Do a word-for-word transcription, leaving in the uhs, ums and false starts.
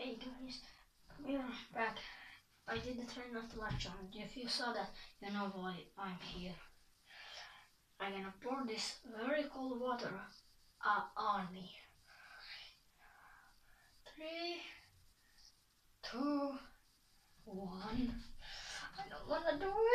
Hey guys, we are back. I did the turn off the light on. If you saw that, you know why I'm here. I'm gonna pour this very cold water uh, on me. Three, two, one. I don't wanna do